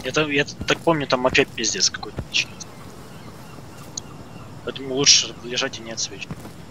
Я так помню, там опять пиздец какой-то начнется. Поэтому лучше лежать и не отсвечивать.